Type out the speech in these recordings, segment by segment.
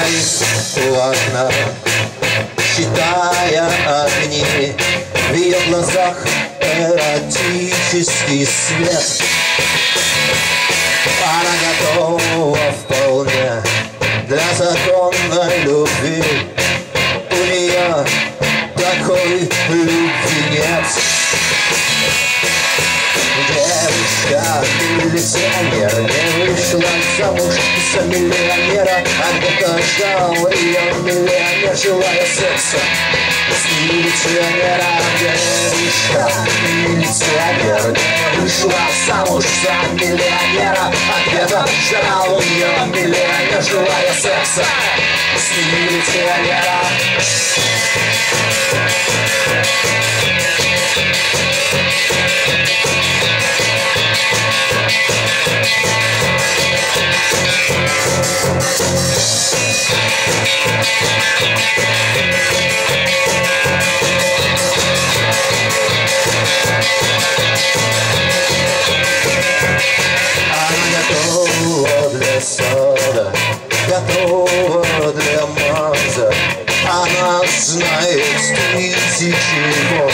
стоит у окна, считая огни. В ее глазах эротический свет. Она готова вполне для законной любви. У нее такой любви нет. Девушка, милиционер, не вышла замуж за миллионера, а где-то ждал ее миллионер, желая секса с милиционером. Девушка, милиционер, не вышла замуж за миллионера, а где-то ждал ее миллионер, желая секса с милиционером. Готова для сада, готова для Макса. Она знает тысячи воз.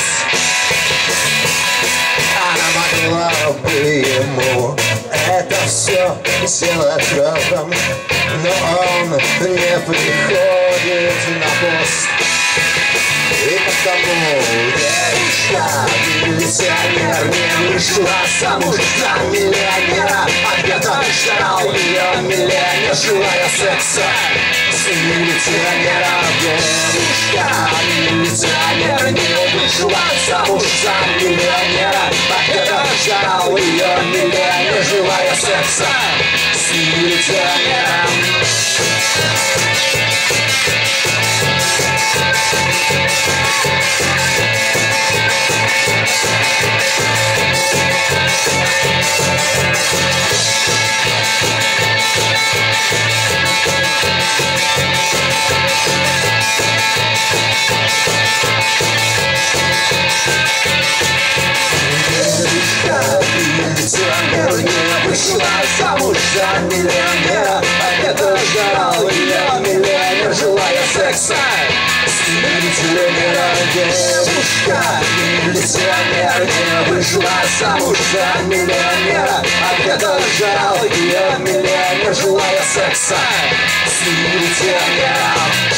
Она могла бы ему это все сделать разом, но он не приходит на пост. И потому девушка, милиционер, не вышла замуж за миллионера, а где-то ждал ее миллионер, желая секса с милиционером. Девушка, милиционер, не вышла замуж за миллионера, а где-то ждал ее миллионер, желая секса с милиционером. Милиционер не вышла замуж за миллионера, а где-то ждал ее миллионер, желая секса с милиционером. Девушка, милиционер, не вышла замуж за миллионера, а где-то ждал ее миллионер, желая секса с милиционером.